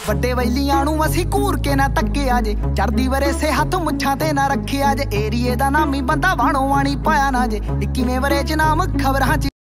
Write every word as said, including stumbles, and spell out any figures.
ਵੱਡੇ ਵੈਲੀਆਂ ਨੂੰ ਅਸੀਂ ਘੂਰ ਕੇ ਨਾ ਤੱਕਿਆ ਜੇ, ਚੜਦੀ ਵਰੇਸੇ ਹੱਥ ਮੁੱਛਾਂ ਤੇ ਨਾ ਰੱਖਿਆ ਜੇ। ਏਰੀਏ ਦਾ ਨਾਮੀ ਬੰਦਾ ਵਾਣੋ ਵਾਣੀ ਪਾਇਆ ਨਾ ਜੇ, ਇੱਕੀਵੇਂ ਵਰੇ ਚ ਨਾਮ ਖਬਰਾਂ ਚ